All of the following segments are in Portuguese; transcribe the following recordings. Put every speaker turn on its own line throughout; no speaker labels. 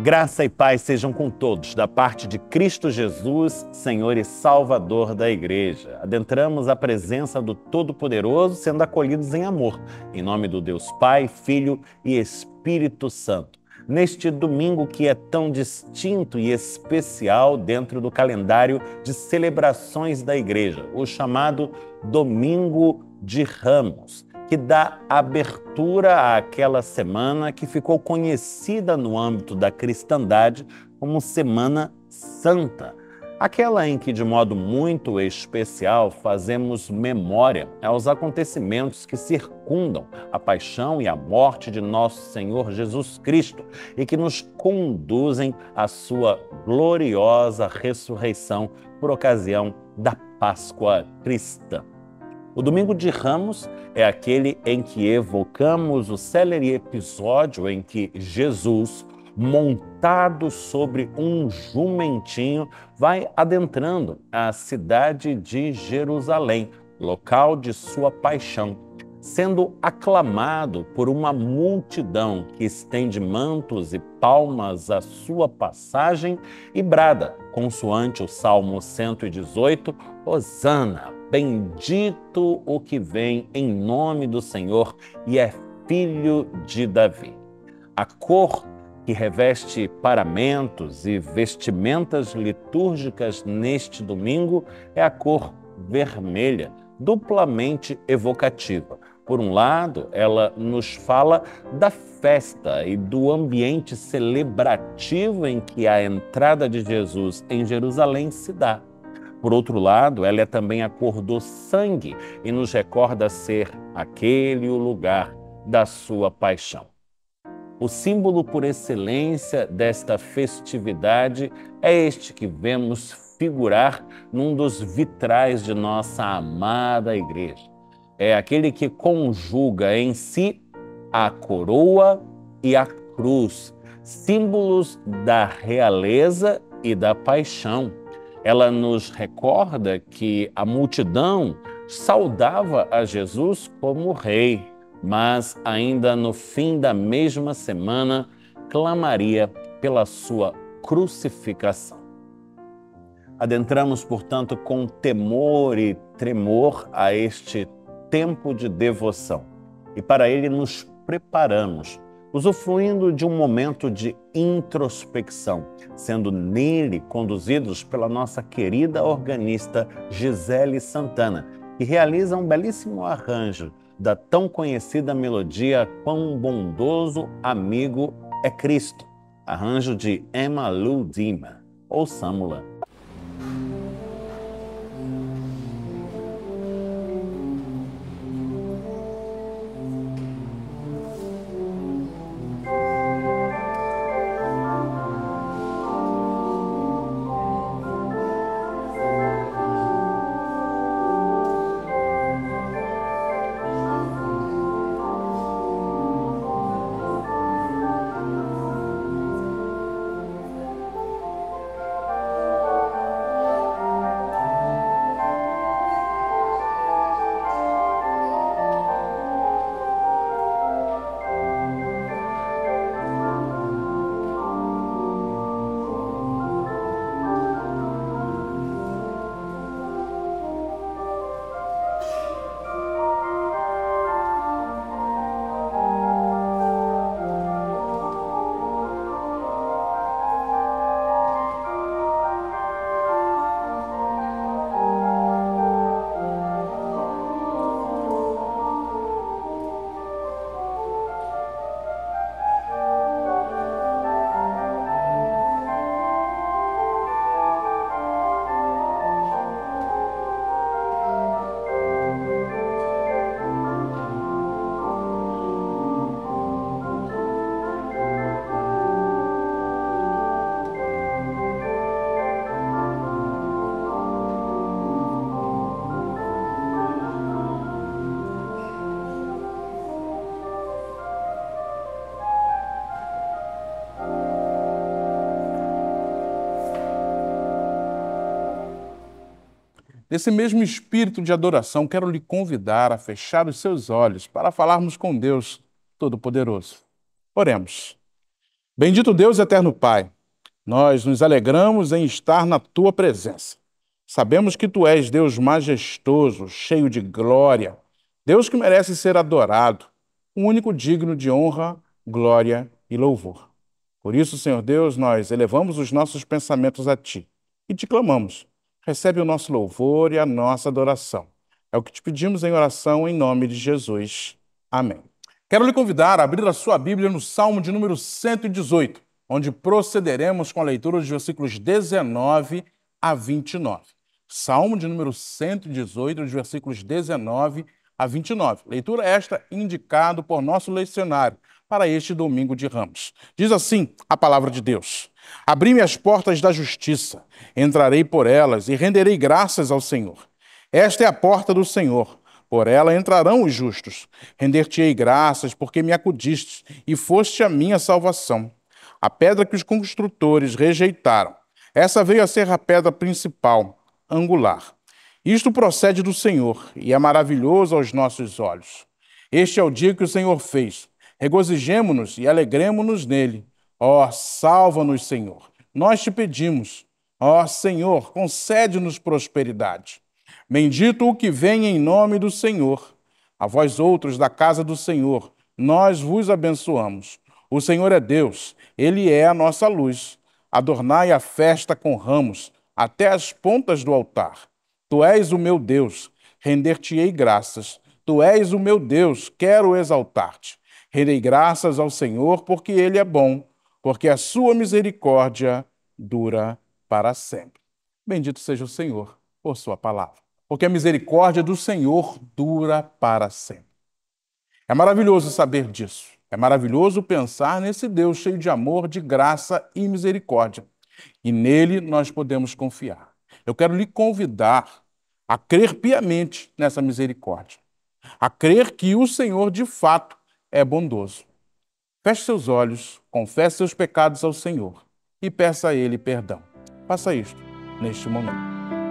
Graça e paz sejam com todos, da parte de Cristo Jesus, Senhor e Salvador da Igreja. Adentramos a presença do Todo-Poderoso, sendo acolhidos em amor, em nome do Deus Pai, Filho e Espírito Santo. Neste domingo que é tão distinto e especial dentro do calendário de celebrações da Igreja, o chamado Domingo de Ramos, que dá abertura àquela semana que ficou conhecida no âmbito da cristandade como Semana Santa. Aquela em que, de modo muito especial, fazemos memória aos acontecimentos que circundam a paixão e a morte de nosso Senhor Jesus Cristo e que nos conduzem à sua gloriosa ressurreição por ocasião da Páscoa cristã. O Domingo de Ramos é aquele em que evocamos o célere episódio em que Jesus, montado sobre um jumentinho, vai adentrando a cidade de Jerusalém, local de sua paixão, sendo aclamado por uma multidão que estende mantos e palmas à sua passagem e brada, consoante o Salmo 118, Hosana, bendito o que vem em nome do Senhor e é filho de Davi. A cor que reveste paramentos e vestimentas litúrgicas neste domingo é a cor vermelha, duplamente evocativa. Por um lado, ela nos fala da festa e do ambiente celebrativo em que a entrada de Jesus em Jerusalém se dá. Por outro lado, ela é também a cor do sangue e nos recorda ser aquele o lugar da sua paixão. O símbolo por excelência desta festividade é este que vemos figurar num dos vitrais de nossa amada igreja. É aquele que conjuga em si a coroa e a cruz, símbolos da realeza e da paixão. Ela nos recorda que a multidão saudava a Jesus como rei, mas ainda no fim da mesma semana clamaria pela sua crucificação. Adentramos, portanto, com temor e tremor a este tempo de devoção e para ele nos preparamos, usufruindo de um momento de introspecção, sendo nele conduzidos pela nossa querida organista Gisele Santana, que realiza um belíssimo arranjo da tão conhecida melodia Quão Bondoso Amigo é Cristo, arranjo de Emma Lou Dima. Ouçamo-la.
Nesse mesmo espírito de adoração, quero lhe convidar a fechar os seus olhos para falarmos com Deus Todo-Poderoso. Oremos. Bendito Deus, eterno Pai, nós nos alegramos em estar na tua presença. Sabemos que tu és Deus majestoso, cheio de glória, Deus que merece ser adorado, o único digno de honra, glória e louvor. Por isso, Senhor Deus, nós elevamos os nossos pensamentos a ti e te clamamos. Recebe o nosso louvor e a nossa adoração. É o que te pedimos em oração em nome de Jesus. Amém. Quero lhe convidar a abrir a sua Bíblia no Salmo de número 118, onde procederemos com a leitura dos versículos 19 a 29. Salmo de número 118, dos versículos 19 a 29. Leitura esta indicado por nosso lecionário para este domingo de Ramos. Diz assim a palavra de Deus: Abri-me as portas da justiça, entrarei por elas e renderei graças ao Senhor. Esta é a porta do Senhor, por ela entrarão os justos. Render-te-ei graças, porque me acudiste e foste a minha salvação. A pedra que os construtores rejeitaram, essa veio a ser a pedra principal, angular. Isto procede do Senhor e é maravilhoso aos nossos olhos. Este é o dia que o Senhor fez. Regozijemo-nos e alegremo-nos nele. Ó, salva-nos, Senhor. Nós te pedimos. Ó, Senhor, concede-nos prosperidade. Bendito o que vem em nome do Senhor. A vós outros da casa do Senhor, nós vos abençoamos. O Senhor é Deus, ele é a nossa luz. Adornai a festa com ramos, até as pontas do altar. Tu és o meu Deus, render-te-ei graças. Tu és o meu Deus, quero exaltar-te. Rendei graças ao Senhor, porque ele é bom, porque a sua misericórdia dura para sempre. Bendito seja o Senhor por sua palavra, porque a misericórdia do Senhor dura para sempre. É maravilhoso saber disso. É maravilhoso pensar nesse Deus cheio de amor, de graça e misericórdia. E nele nós podemos confiar. Eu quero lhe convidar a crer piamente nessa misericórdia, a crer que o Senhor de fato é bondoso. Feche seus olhos, confesse seus pecados ao Senhor e peça a Ele perdão. Faça isto neste momento.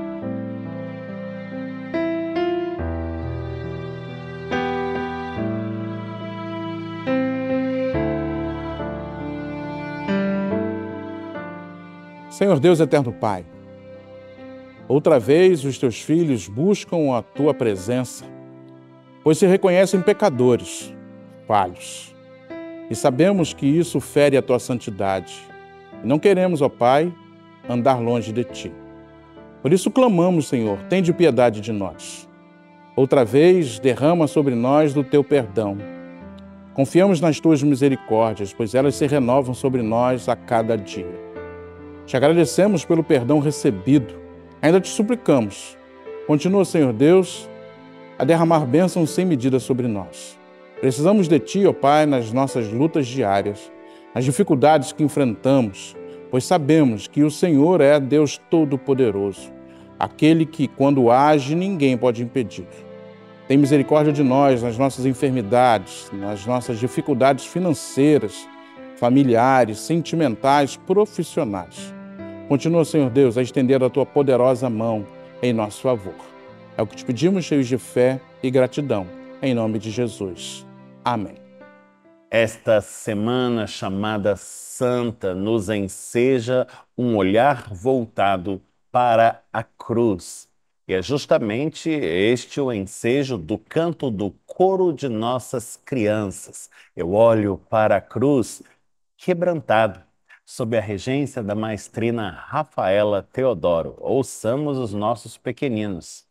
Senhor Deus, eterno Pai, outra vez os teus filhos buscam a tua presença, pois se reconhecem pecadores, falhos. E sabemos que isso fere a tua santidade. E não queremos, ó Pai, andar longe de ti. Por isso clamamos, Senhor, tende piedade de nós. Outra vez derrama sobre nós do teu perdão. Confiamos nas tuas misericórdias, pois elas se renovam sobre nós a cada dia. Te agradecemos pelo perdão recebido. Ainda te suplicamos. Continua, Senhor Deus, a derramar bênçãos sem medida sobre nós. Precisamos de Ti, ó Pai, nas nossas lutas diárias, nas dificuldades que enfrentamos, pois sabemos que o Senhor é Deus Todo-Poderoso, aquele que, quando age, ninguém pode impedir. Tem misericórdia de nós nas nossas enfermidades, nas nossas dificuldades financeiras, familiares, sentimentais, profissionais. Continua, Senhor Deus, a estender a Tua poderosa mão em nosso favor. É o que te pedimos, cheios de fé e gratidão, em nome de Jesus. Amém.
Esta semana chamada Santa nos enseja um olhar voltado para a cruz. E é justamente este o ensejo do canto do coro de nossas crianças. Eu olho para a cruz quebrantado, sob a regência da maestrina Rafaela Teodoro. Ouçamos os nossos pequeninos.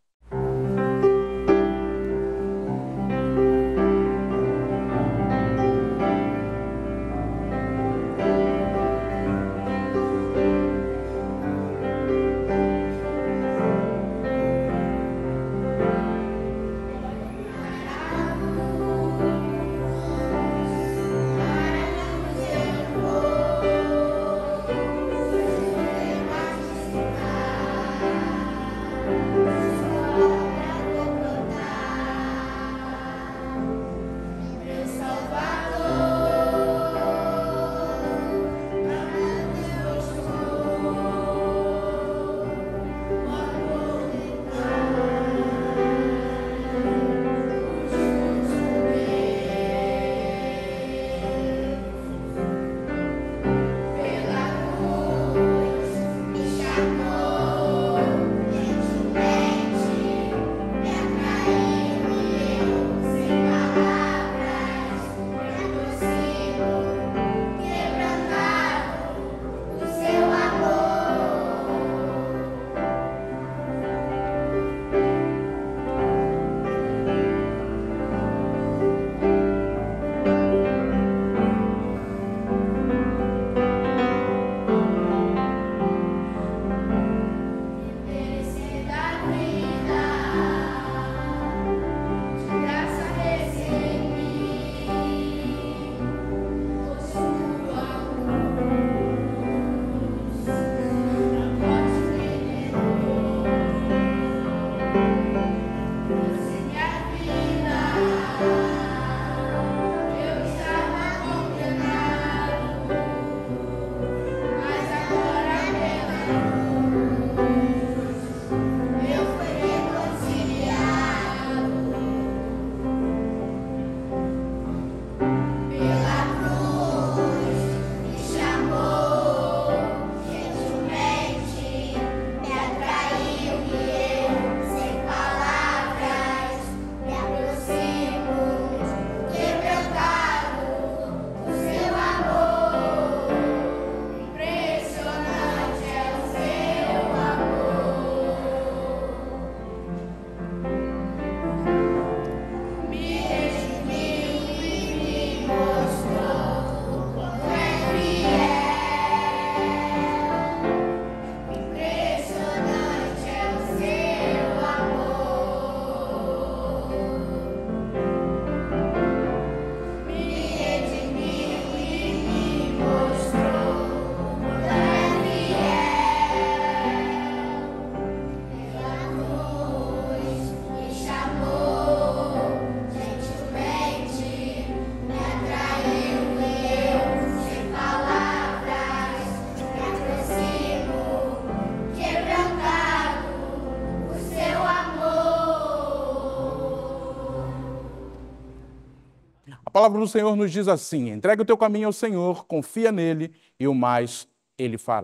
A palavra do Senhor nos diz assim: entrega o teu caminho ao Senhor, confia nele e o mais ele fará.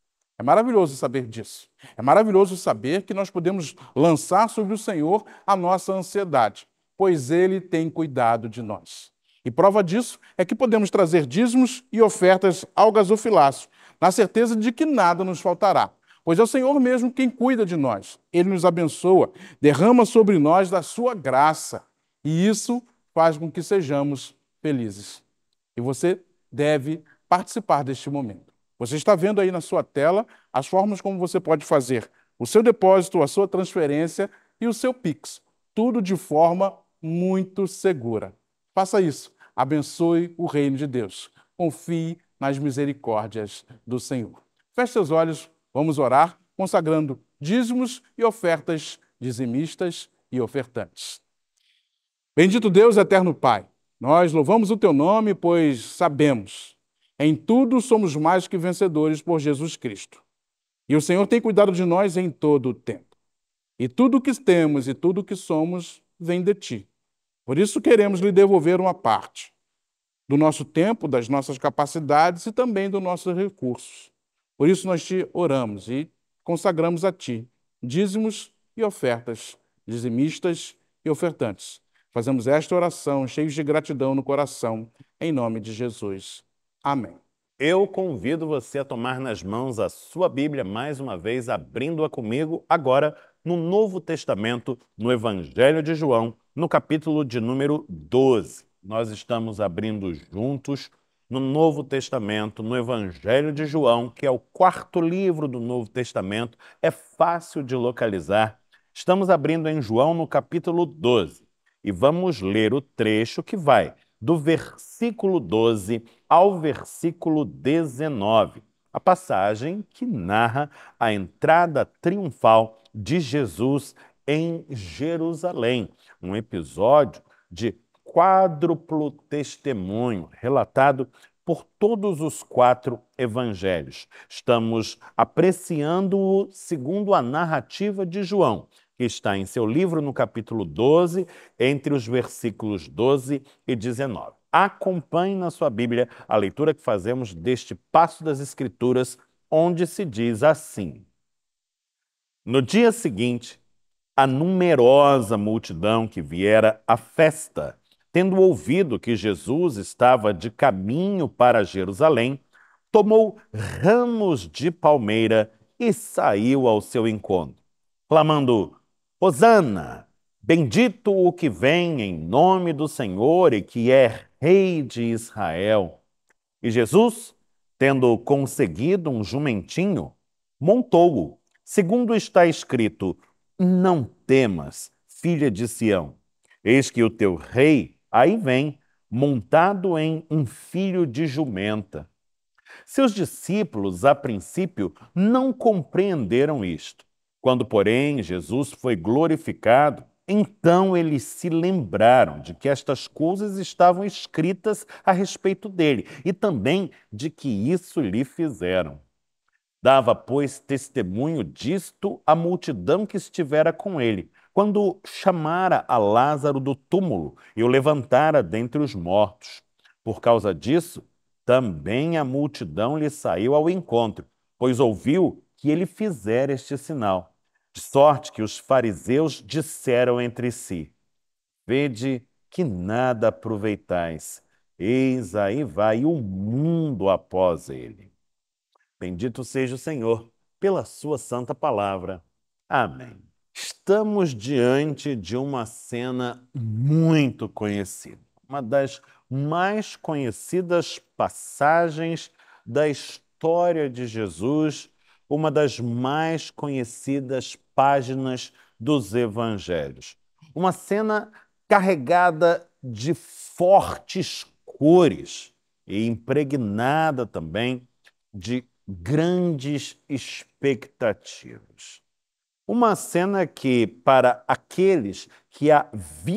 É maravilhoso saber disso. É maravilhoso saber que nós podemos lançar sobre o Senhor a nossa ansiedade, pois ele tem cuidado de nós. E prova disso é que podemos trazer dízimos e ofertas ao gasofilácio, na certeza de que nada nos faltará, pois é o Senhor mesmo quem cuida de nós. Ele nos abençoa, derrama sobre nós da sua graça, e isso faz com que sejamos felizes. E você deve participar deste momento. Você está vendo aí na sua tela as formas como você pode fazer o seu depósito, a sua transferência e o seu Pix. Tudo de forma muito segura. Faça isso. Abençoe o reino de Deus. Confie nas misericórdias do Senhor. Feche seus olhos, vamos orar, consagrando dízimos e ofertas, dizimistas e ofertantes. Bendito Deus, eterno Pai, nós louvamos o teu nome, pois sabemos, em tudo somos mais que vencedores por Jesus Cristo. E o Senhor tem cuidado de nós em todo o tempo. E tudo o que temos e tudo o que somos vem de ti. Por isso queremos lhe devolver uma parte do nosso tempo, das nossas capacidades e também dos nossos recursos. Por isso nós te oramos e consagramos a ti dízimos e ofertas, dizimistas e ofertantes. Fazemos esta oração cheios de gratidão no coração, em nome de Jesus. Amém.
Eu convido você a tomar nas mãos a sua Bíblia, mais uma vez, abrindo-a comigo agora no Novo Testamento, no Evangelho de João, no capítulo de número 12. Nós estamos abrindo juntos no Novo Testamento, no Evangelho de João, que é o quarto livro do Novo Testamento. É fácil de localizar. Estamos abrindo em João no capítulo 12 e vamos ler o trecho que vai do versículo 12 ao versículo 19, a passagem que narra a entrada triunfal de Jesus em Jerusalém, um episódio de quádruplo testemunho relatado por todos os 4 evangelhos. Estamos apreciando-o segundo a narrativa de João, que está em seu livro no capítulo 12, entre os versículos 12 e 19. Acompanhe na sua Bíblia a leitura que fazemos deste passo das Escrituras, onde se diz assim: No dia seguinte, a numerosa multidão que viera à festa, tendo ouvido que Jesus estava de caminho para Jerusalém, tomou ramos de palmeira e saiu ao seu encontro, clamando: Hosana! Bendito o que vem em nome do Senhor e que é Rei de Israel. E Jesus, tendo conseguido um jumentinho, montou-o, segundo está escrito: Não temas, filha de Sião, eis que o teu rei aí vem, montado em um filho de jumenta. Seus discípulos, a princípio, não compreenderam isto. Quando, porém, Jesus foi glorificado, então eles se lembraram de que estas coisas estavam escritas a respeito dele e também de que isso lhe fizeram. Dava, pois, testemunho disto a multidão que estivera com ele, quando chamara a Lázaro do túmulo e o levantara dentre os mortos. Por causa disso, também a multidão lhe saiu ao encontro, pois ouviu que ele fizera este sinal. De sorte que os fariseus disseram entre si: Vede que nada aproveitais. Eis aí vai o mundo após ele. Bendito seja o Senhor pela sua santa palavra. Amém. Estamos diante de uma cena muito conhecida, uma das mais conhecidas passagens da história de Jesus, uma das mais conhecidas páginas dos evangelhos. Uma cena carregada de fortes cores e impregnada também de grandes expectativas. Uma cena que, para aqueles que a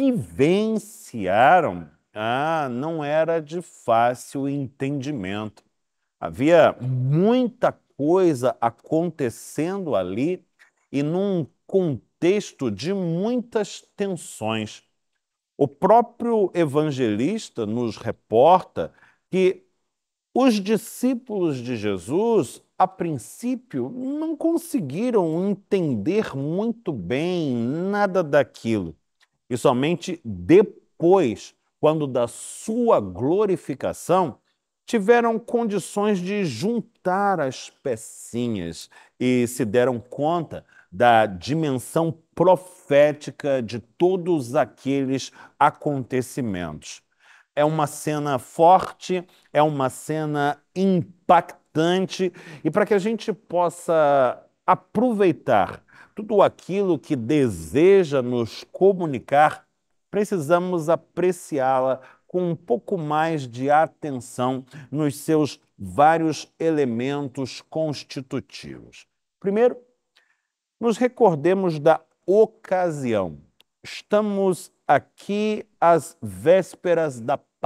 vivenciaram, não era de fácil entendimento. Havia muita coisa acontecendo ali e num contexto de muitas tensões. O próprio evangelista nos reporta que os discípulos de Jesus, a princípio, não conseguiram entender muito bem nada daquilo. E somente depois, quando da sua glorificação, tiveram condições de juntar as pecinhas e se deram conta da dimensão profética de todos aqueles acontecimentos. É uma cena forte, é uma cena impactante, e para que a gente possa aproveitar tudo aquilo que deseja nos comunicar, precisamos apreciá-la com um pouco mais de atenção nos seus vários elementos constitutivos. Primeiro, nos recordemos da ocasião. Estamos aqui às vésperas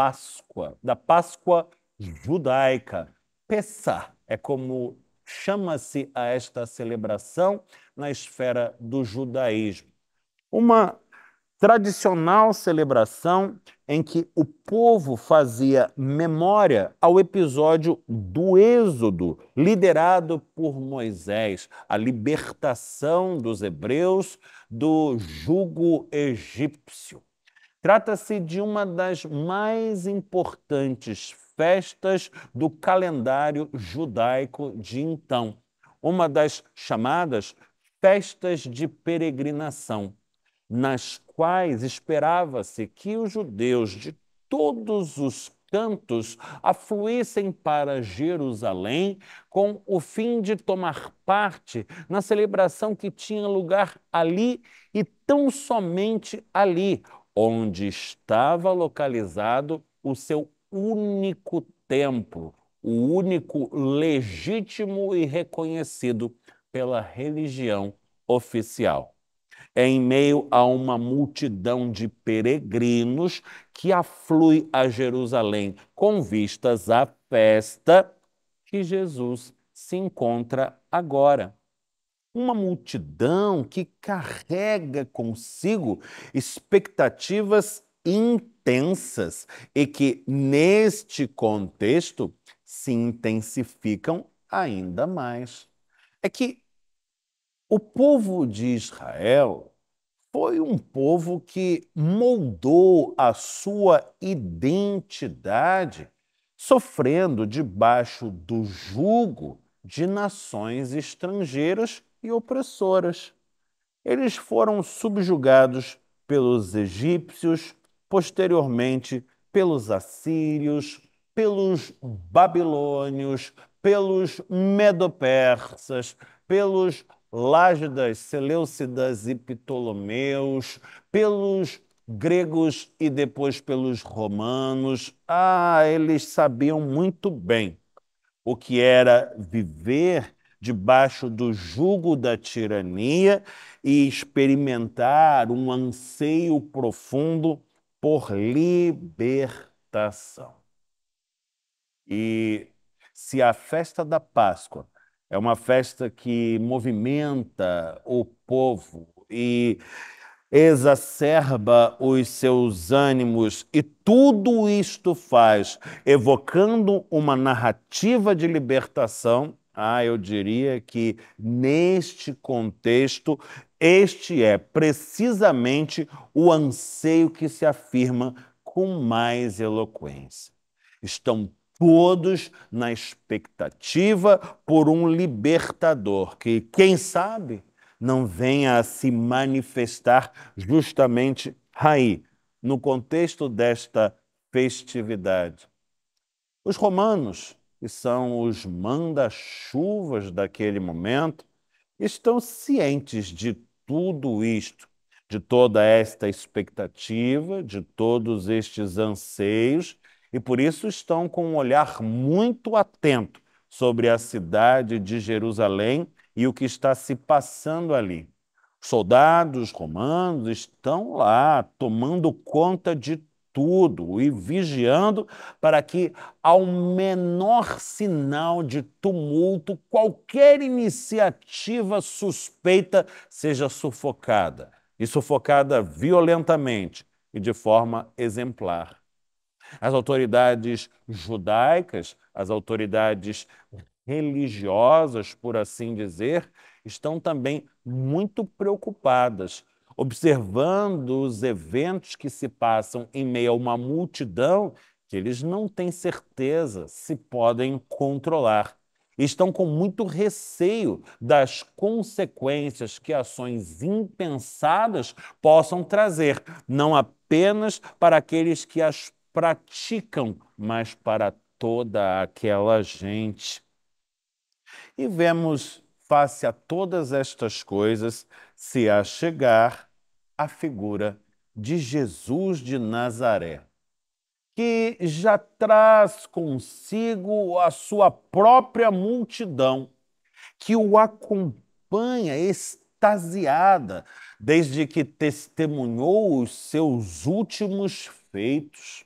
da Páscoa judaica. Pessah é como chama-se a esta celebração na esfera do judaísmo. Uma tradicional celebração em que o povo fazia memória ao episódio do Êxodo, liderado por Moisés, a libertação dos hebreus do jugo egípcio. Trata-se de uma das mais importantes festas do calendário judaico de então, uma das chamadas festas de peregrinação, nas quais esperava-se que os judeus de todos os cantos afluíssem para Jerusalém com o fim de tomar parte na celebração que tinha lugar ali e tão somente ali, onde estava localizado o seu único templo, o único legítimo e reconhecido pela religião oficial. É em meio a uma multidão de peregrinos que aflui a Jerusalém com vistas à festa que Jesus se encontra agora. Uma multidão que carrega consigo expectativas intensas e que, neste contexto, se intensificam ainda mais. É que O povo de Israel foi um povo que moldou a sua identidade sofrendo debaixo do jugo de nações estrangeiras e opressoras. Eles foram subjugados pelos egípcios, posteriormente pelos assírios, pelos babilônios, pelos medo-persas, pelos lágidas, seleucidas e ptolomeus, pelos gregos e depois pelos romanos. Eles sabiam muito bem o que era viver debaixo do jugo da tirania e experimentar um anseio profundo por libertação. E se a festa da Páscoa é uma festa que movimenta o povo e exacerba os seus ânimos, e tudo isto faz evocando uma narrativa de libertação, eu diria que neste contexto, este é precisamente o anseio que se afirma com mais eloquência. Estão todos na expectativa por um libertador que, quem sabe, não venha a se manifestar justamente aí, no contexto desta festividade. Os romanos, que são os manda-chuvas daquele momento, estão cientes de tudo isto, de toda esta expectativa, de todos estes anseios, e por isso estão com um olhar muito atento sobre a cidade de Jerusalém e o que está se passando ali. Soldados romanos estão lá tomando conta de tudo e vigiando para que, ao menor sinal de tumulto, qualquer iniciativa suspeita seja sufocada, e sufocada violentamente e de forma exemplar. As autoridades judaicas, as autoridades religiosas, por assim dizer, estão também muito preocupadas, observando os eventos que se passam em meio a uma multidão que eles não têm certeza se podem controlar. Estão com muito receio das consequências que ações impensadas possam trazer, não apenas para aqueles que as praticam, mas para toda aquela gente. E vemos, face a todas estas coisas, se achegar a figura de Jesus de Nazaré, que já traz consigo a sua própria multidão, que o acompanha extasiada desde que testemunhou os seus últimos feitos.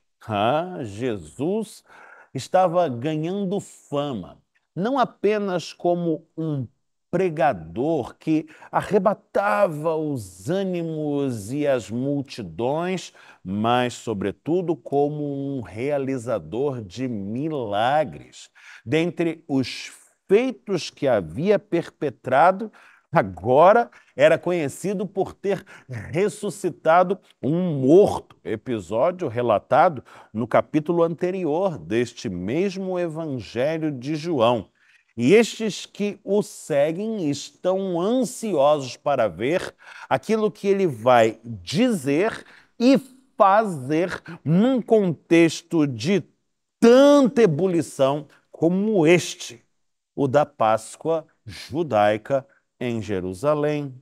Jesus estava ganhando fama, não apenas como um pregador que arrebatava os ânimos e as multidões, mas, sobretudo, como um realizador de milagres. Dentre os feitos que havia perpetrado, agora era conhecido por ter ressuscitado um morto, episódio relatado no capítulo anterior deste mesmo Evangelho de João. E estes que o seguem estão ansiosos para ver aquilo que ele vai dizer e fazer num contexto de tanta ebulição como este, o da Páscoa judaica em Jerusalém.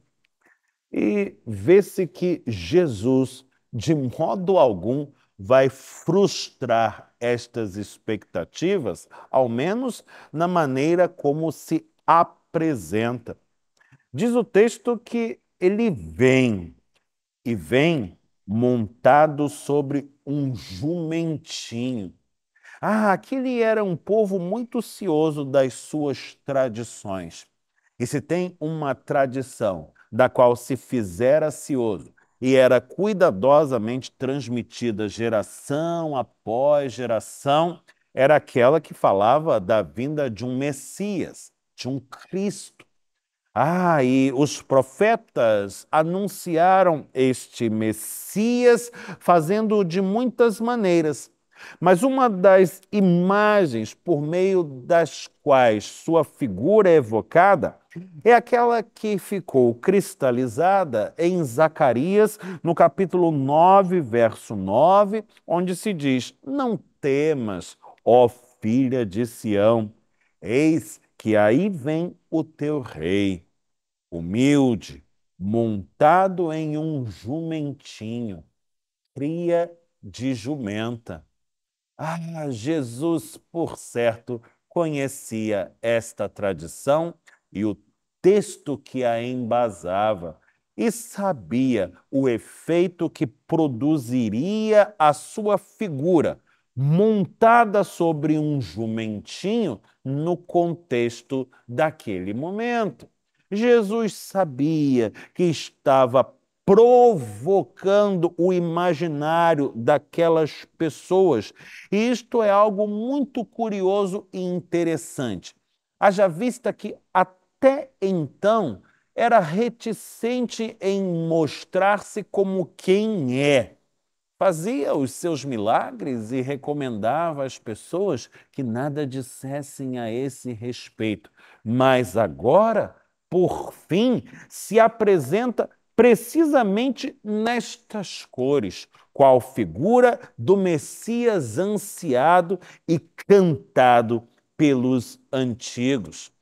E vê-se que Jesus, de modo algum, vai frustrar estas expectativas, ao menos na maneira como se apresenta. Diz o texto que ele vem, e vem montado sobre um jumentinho. Aquele era um povo muito cioso das suas tradições. E se tem uma tradição da qual se fizera cioso e era cuidadosamente transmitida geração após geração, era aquela que falava da vinda de um Messias, de um Cristo. E os profetas anunciaram este Messias fazendo de muitas maneiras. Mas uma das imagens por meio das quais sua figura é evocada é aquela que ficou cristalizada em Zacarias, no capítulo 9, verso 9, onde se diz: Não temas, ó filha de Sião, eis que aí vem o teu rei, humilde, montado em um jumentinho, cria de jumenta. Jesus, por certo, conhecia esta tradição e o texto que a embasava e sabia o efeito que produziria a sua figura montada sobre um jumentinho no contexto daquele momento. Jesus sabia que estava provocando o imaginário daquelas pessoas. E isto é algo muito curioso e interessante. Haja vista que até então era reticente em mostrar-se como quem é. Fazia os seus milagres e recomendava às pessoas que nada dissessem a esse respeito. Mas agora, por fim, se apresenta precisamente nestas cores, qual figura do Messias ansiado e cantado pelos antigos.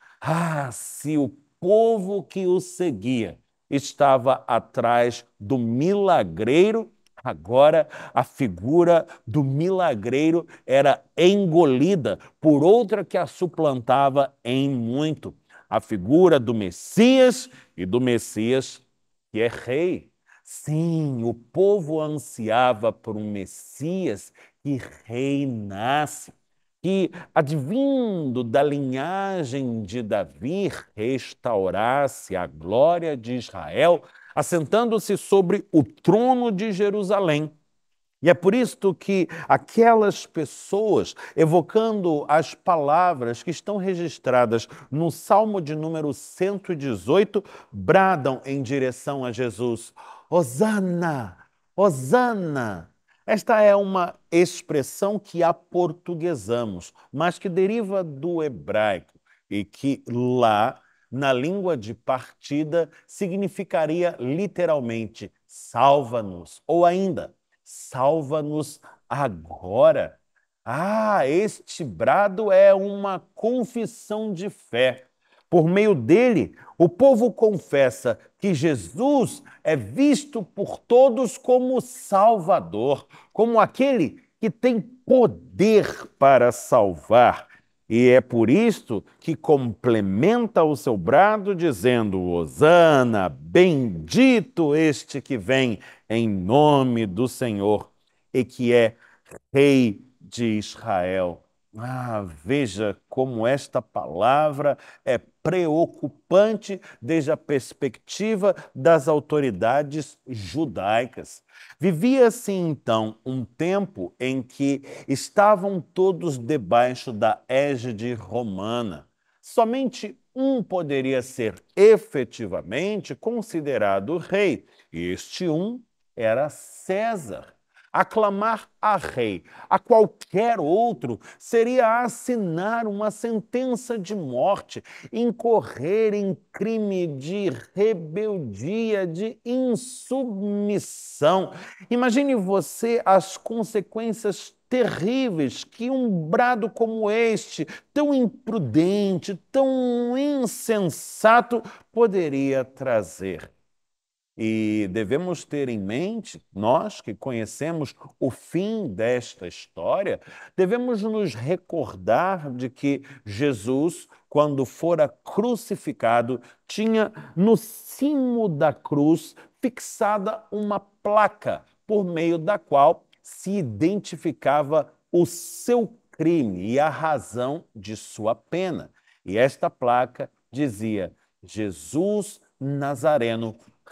Se o povo que o seguia estava atrás do milagreiro, agora a figura do milagreiro era engolida por outra que a suplantava em muito. A figura do Messias e do Messias que é rei. Sim, o povo ansiava por um Messias que reinasse, que, advindo da linhagem de Davi, restaurasse a glória de Israel, assentando-se sobre o trono de Jerusalém. E é por isto que aquelas pessoas, evocando as palavras que estão registradas no Salmo de número 118, bradam em direção a Jesus: Hosana, Hosana. Esta é uma expressão que aportuguesamos, mas que deriva do hebraico e que lá, na língua de partida, significaria literalmente salva-nos, ou ainda salva-nos agora. Este brado é uma confissão de fé. Por meio dele, o povo confessa que Jesus é visto por todos como Salvador, como aquele que tem poder para salvar. E é por isto que complementa o seu brado dizendo: Hosana, bendito este que vem em nome do Senhor e que é Rei de Israel. Veja como esta palavra é preocupante desde a perspectiva das autoridades judaicas. Vivia-se então um tempo em que estavam todos debaixo da égide romana. Somente um poderia ser efetivamente considerado rei, e este um era César. Aclamar a rei a qualquer outro seria assinar uma sentença de morte, incorrer em crime de rebeldia, de insubmissão. Imagine você as consequências terríveis que um brado como este, tão imprudente, tão insensato, poderia trazer. E devemos ter em mente, nós que conhecemos o fim desta história, devemos nos recordar de que Jesus, quando fora crucificado, tinha no cimo da cruz fixada uma placa por meio da qual se identificava o seu crime e a razão de sua pena. E esta placa dizia: Jesus Nazareno,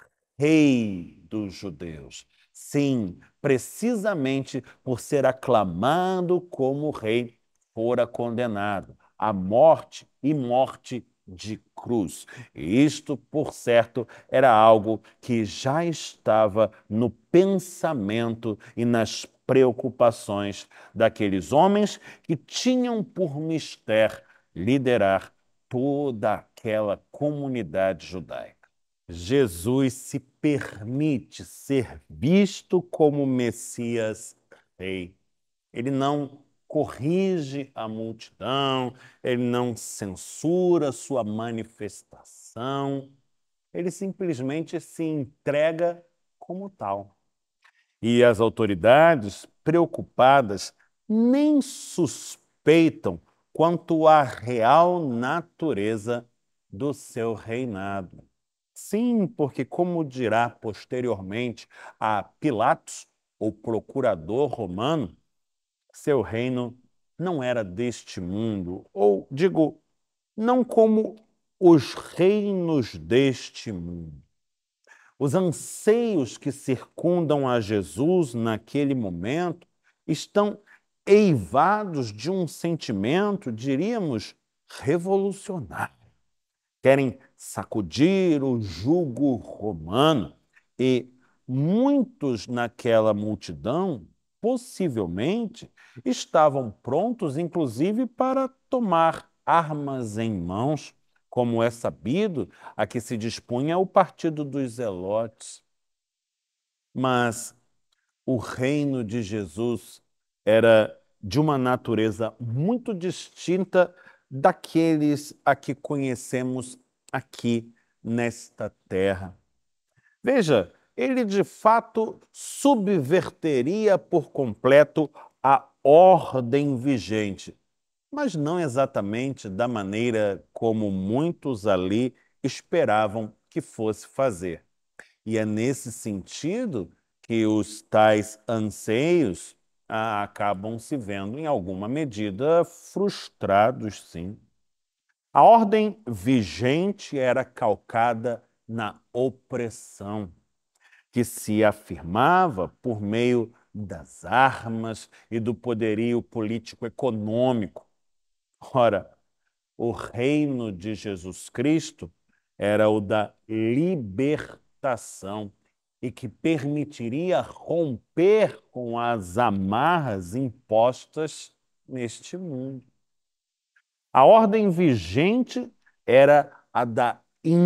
Rei dos Judeus. Sim, precisamente por ser aclamado como rei, fora condenado à morte e morte de cruz. E isto, por certo, era algo que já estava no pensamento e nas preocupações daqueles homens que tinham por mister liderar toda aquela comunidade judaica. Jesus se permite ser visto como Messias Rei. Ele não corrige a multidão, ele não censura sua manifestação, ele simplesmente se entrega como tal. E as autoridades, preocupadas, nem suspeitam quanto à real natureza do seu reinado. Sim, porque, como dirá posteriormente a Pilatos, o procurador romano, seu reino não era deste mundo, ou digo, não como os reinos deste mundo. Os anseios que circundam a Jesus naquele momento estão eivados de um sentimento, diríamos, revolucionário. Querem sacudir o jugo romano e muitos naquela multidão, possivelmente, estavam prontos, inclusive, para tomar armas em mãos, como é sabido, a que se dispunha o partido dos Zelotes. Mas o reino de Jesus era de uma natureza muito distinta daqueles a que conhecemos aqui nesta terra. Veja, ele de fato subverteria por completo a ordem vigente, mas não exatamente da maneira como muitos ali esperavam que fosse fazer. E é nesse sentido que os tais anseios acabam se vendo, em alguma medida, frustrados, sim. A ordem vigente era calcada na opressão, que se afirmava por meio das armas e do poderio político-econômico. Ora, o reino de Jesus Cristo era o da libertação e que permitiria romper com as amarras impostas neste mundo. A ordem vigente era a da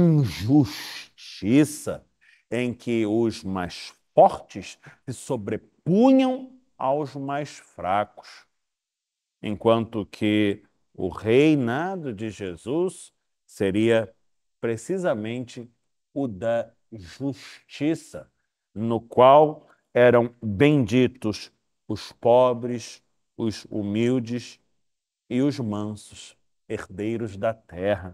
injustiça, em que os mais fortes se sobrepunham aos mais fracos, enquanto que o reinado de Jesus seria precisamente o da justiça, no qual eram benditos os pobres, os humildes e os mansos, herdeiros da terra.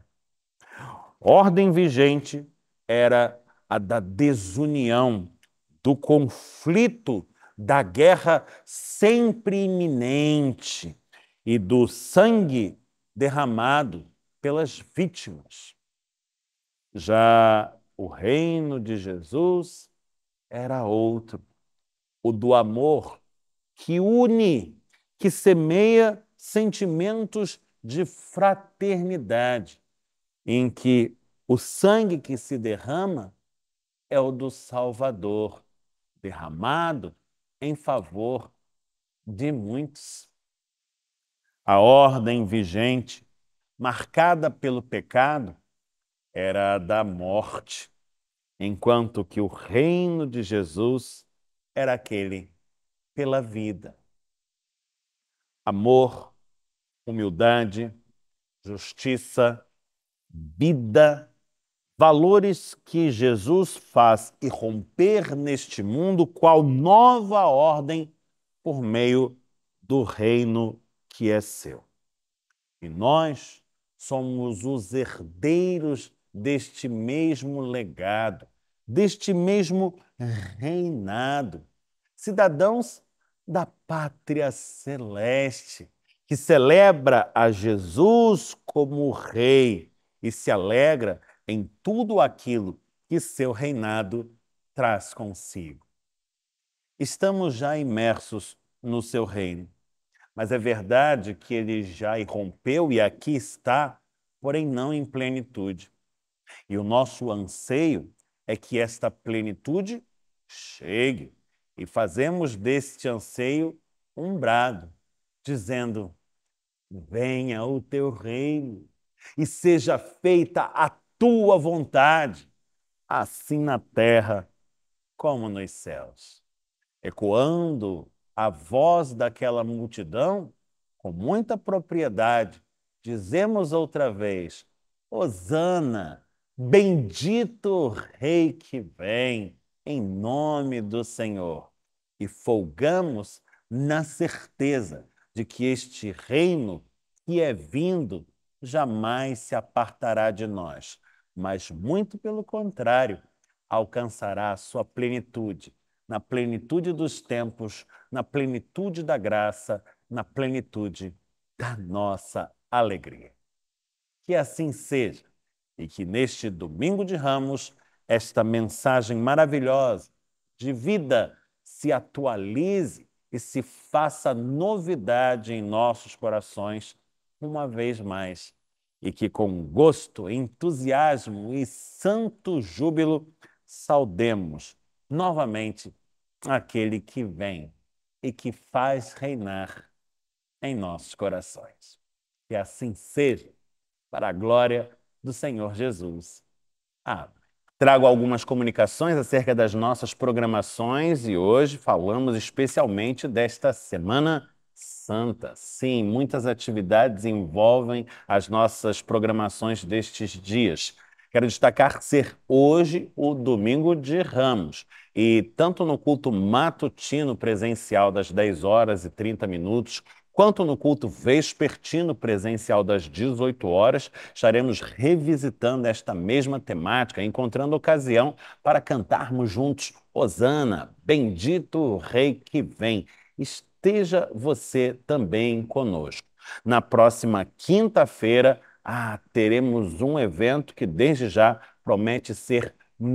Ordem vigente era a da desunião, do conflito, da guerra sempre iminente e do sangue derramado pelas vítimas. Já o reino de Jesus era outro, o do amor que une, que semeia sentimentos de fraternidade, em que o sangue que se derrama é o do Salvador, derramado em favor de muitos. A ordem vigente, marcada pelo pecado, era a da morte, enquanto que o reino de Jesus era aquele pela vida. Amor, humildade, justiça, vida, valores que Jesus faz irromper neste mundo qual nova ordem por meio do reino que é seu. E nós somos os herdeiros deste mesmo legado, deste mesmo reinado, cidadãos da pátria celeste, que celebra a Jesus como Rei e se alegra em tudo aquilo que seu reinado traz consigo. Estamos já imersos no seu reino, mas é verdade que ele já irrompeu e aqui está porém não em plenitude. E o nosso anseio é que esta plenitude chegue. E fazemos deste anseio um brado, dizendo: venha o teu reino e seja feita a tua vontade, assim na terra como nos céus. Ecoando a voz daquela multidão, com muita propriedade, dizemos outra vez: hosana, bendito o Rei que vem, em nome do Senhor. E folgamos na certeza de que este reino que é vindo jamais se apartará de nós, mas muito pelo contrário, alcançará a sua plenitude, na plenitude dos tempos, na plenitude da graça, na plenitude da nossa alegria. Que assim seja e que neste domingo de Ramos, esta mensagem maravilhosa de vida se atualize e se faça novidade em nossos corações uma vez mais. E que com gosto, entusiasmo e santo júbilo saudemos novamente aquele que vem e que faz reinar em nossos corações. Que assim seja, para a glória do Senhor Jesus. Amém. Trago algumas comunicações acerca das nossas programações e hoje falamos especialmente desta Semana Santa. Sim, muitas atividades envolvem as nossas programações destes dias. Quero destacar ser hoje o Domingo de Ramos. E tanto no culto matutino presencial das 10 horas e 30 minutos, quanto no culto vespertino presencial das 18 horas, estaremos revisitando esta mesma temática, encontrando ocasião para cantarmos juntos hosana, bendito o Rei que vem. Esteja você também conosco. Na próxima quinta-feira, teremos um evento que desde já promete ser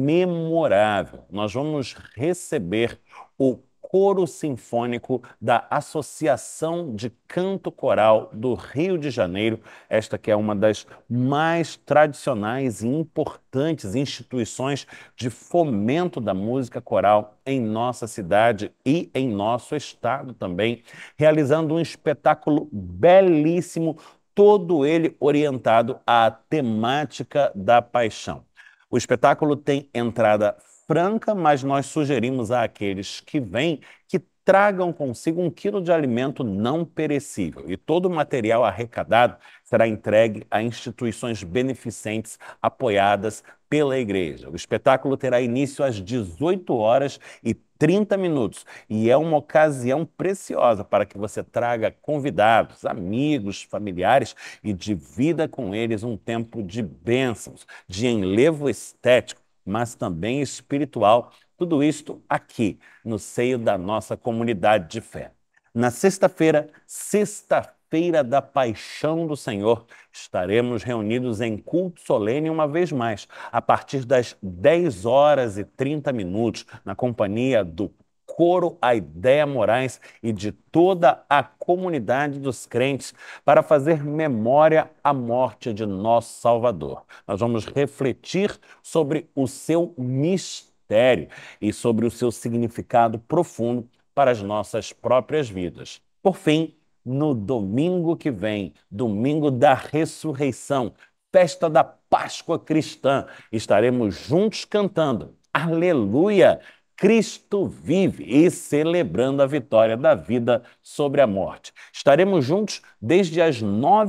memorável. Nós vamos receber o Coro Sinfônico da Associação de Canto Coral do Rio de Janeiro, esta que é uma das mais tradicionais e importantes instituições de fomento da música coral em nossa cidade e em nosso estado também, realizando um espetáculo belíssimo, todo ele orientado à temática da paixão. O espetáculo tem entrada franca, mas nós sugerimos àqueles que vêm que tragam consigo 1 quilo de alimento não perecível e todo o material arrecadado será entregue a instituições beneficentes apoiadas pela igreja. O espetáculo terá início às 18 horas e 30 minutos e é uma ocasião preciosa para que você traga convidados, amigos, familiares e divida com eles um tempo de bênçãos, de enlevo estético, mas também espiritual, tudo isto aqui, no seio da nossa comunidade de fé. Na sexta-feira, sexta-feira da Paixão do Senhor, estaremos reunidos em culto solene uma vez mais, a partir das 10 horas e 30 minutos, na companhia do Coro Aideia Moraes e de toda a comunidade dos crentes para fazer memória à morte de nosso Salvador. Nós vamos refletir sobre o seu mistério e sobre o seu significado profundo para as nossas próprias vidas. Por fim, no domingo que vem, domingo da ressurreição, festa da Páscoa cristã, estaremos juntos cantando Aleluia! Cristo vive e celebrando a vitória da vida sobre a morte. Estaremos juntos desde as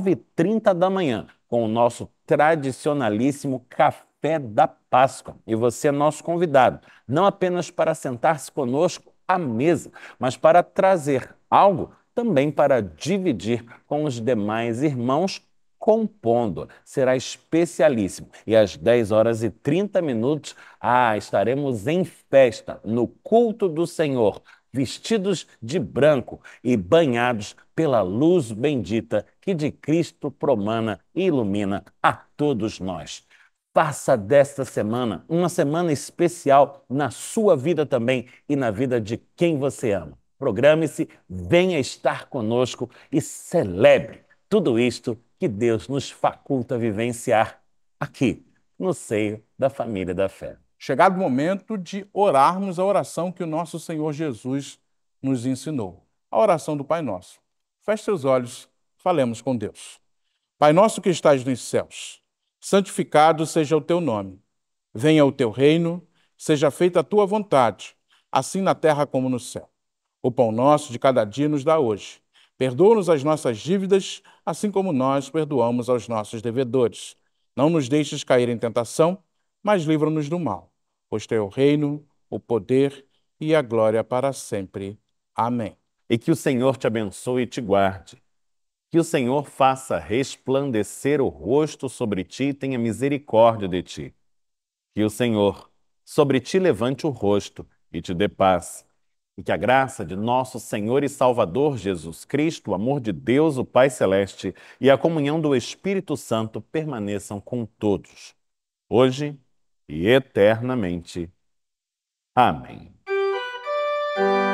9h30 da manhã com o nosso tradicionalíssimo Café da Páscoa. E você é nosso convidado, não apenas para sentar-se conosco à mesa, mas para trazer algo também para dividir com os demais irmãos compondo. Será especialíssimo. E às 10 horas e 30 minutos, estaremos em festa, no culto do Senhor, vestidos de branco e banhados pela luz bendita que de Cristo promana e ilumina a todos nós. Faça desta semana uma semana especial na sua vida também e na vida de quem você ama. Programe-se, venha estar conosco e celebre tudo isto que Deus nos faculta vivenciar aqui, no seio da família da fé.
Chegado o momento de orarmos a oração que o nosso Senhor Jesus nos ensinou, a oração do Pai Nosso. Feche seus olhos, falemos com Deus. Pai nosso que estás nos céus, santificado seja o teu nome. Venha o teu reino, seja feita a tua vontade, assim na terra como no céu. O pão nosso de cada dia nos dá hoje. Perdoa-nos as nossas dívidas, assim como nós perdoamos aos nossos devedores. Não nos deixes cair em tentação, mas livra-nos do mal. Pois teu é o reino, o poder e a glória para sempre. Amém.
E que o Senhor te abençoe e te guarde. Que o Senhor faça resplandecer o rosto sobre ti e tenha misericórdia de ti. Que o Senhor sobre ti levante o rosto e te dê paz. E que a graça de nosso Senhor e Salvador Jesus Cristo, o amor de Deus, o Pai Celeste, e a comunhão do Espírito Santo permaneçam com todos, hoje e eternamente. Amém.